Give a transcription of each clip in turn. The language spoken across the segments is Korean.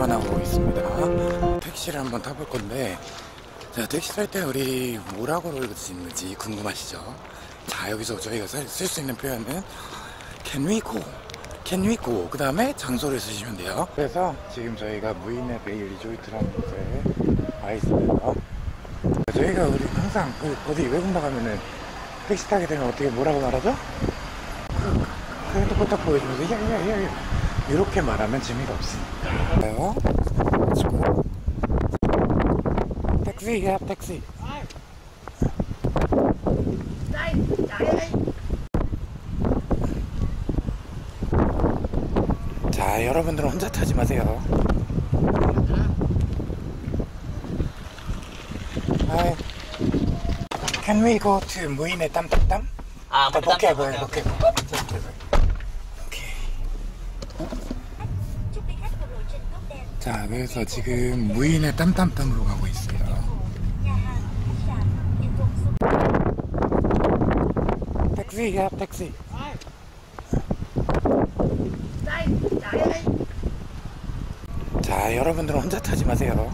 떠나고 있습니다. 택시를 한번 타볼 건데, 자, 택시 탈 때 우리 뭐라고 부르는지 궁금하시죠? 자, 여기서 저희가 쓸 수 있는 표현은 Can we go? Can we go? 그 다음에 장소를 쓰시면 돼요. 그래서 지금 저희가 무인의 베이 리조트라는 곳에 와 있어요. 저희가 우리 항상 어디 외국 나가면은 택시 타게 되면 어떻게 뭐라고 말하죠? 그 핸드폰 딱 보여주면서 야야야야 이렇게 말하면 재미가 없으니까. 택시야 택시. 자, 여러분들은 혼자 타지 마세요. Can we go to 무인의 땀땀땀? 오케이. 자, 그래서 지금 무인의 땀땀땀으로 가고 있어요. 택시야 택시. 자, 여러분들은 혼자 타지 마세요.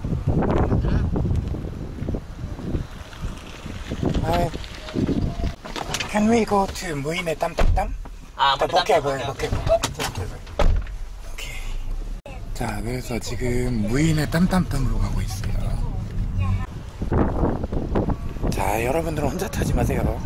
Can we go to 무인의 땀땀땀? 오케이. 자, 그래서 지금 무인의 땀땀땀으로 가고 있어요. 자, 여러분들은 혼자 타지 마세요.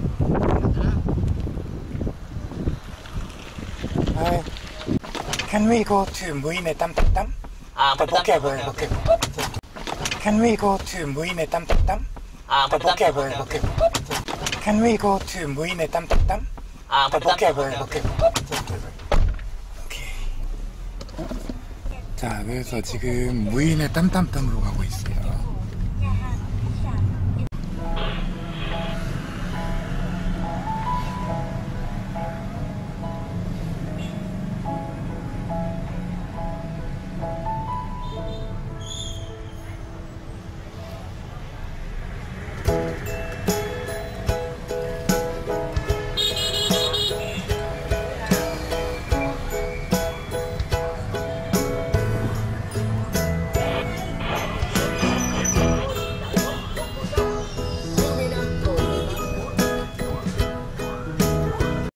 Can we go to 무인의 땀땀땀? 오케이. Can we go to 무인의 땀땀땀? 오케이. Can we go to 무인의 땀땀땀? 오케이. 자, 그래서 지금 무인의 땀땀땀으로 가고 있어요.